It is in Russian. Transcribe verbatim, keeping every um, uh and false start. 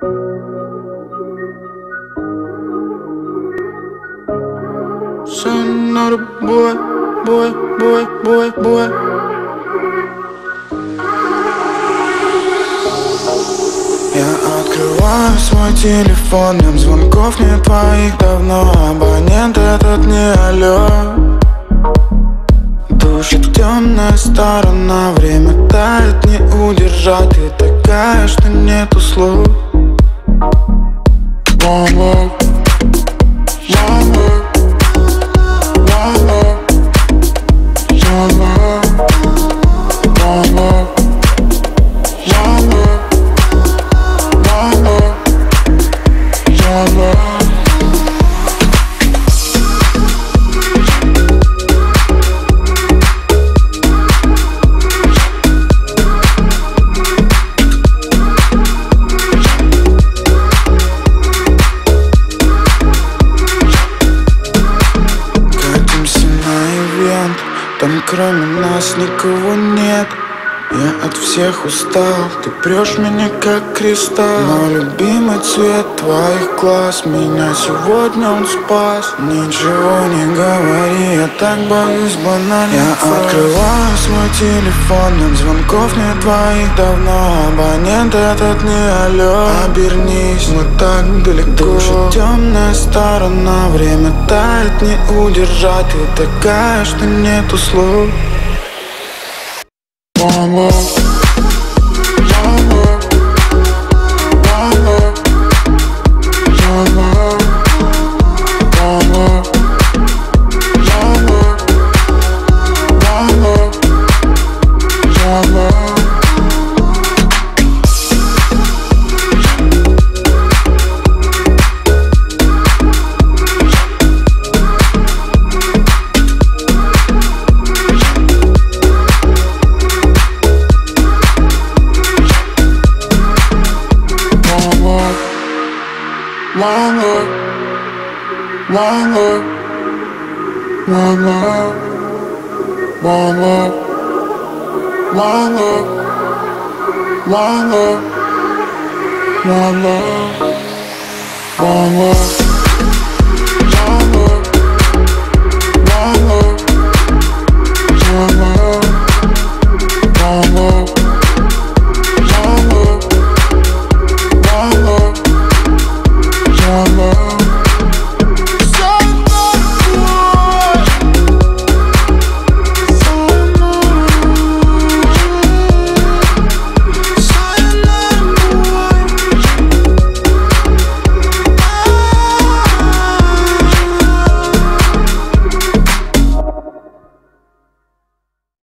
Another boy, boy, boy, boy, boy. Я открываю свой телефон, нет звонков, не твоих давно. Абонент этот не алло. Душит темная сторона, время тает, не удержать. Ты такая, что нету слов. One love, one love. Там кроме нас никого нет. Я от всех устал, ты прешь меня как кристалл. Но любимый цвет твоих глаз, меня сегодня он спас. Ничего не говори, я так боюсь банально. Я открываю свой телефон, нет звонков, нет твоих давно. Абонент этот не алло. Обернись, мы так далеко. Душит темная сторона, время тает, не удержать. Ты такая, что нету слов. One love, one love, one love, one love, one love, one love, one love, one love. One love, one love, one love, one love, one love, one love, one love, one love.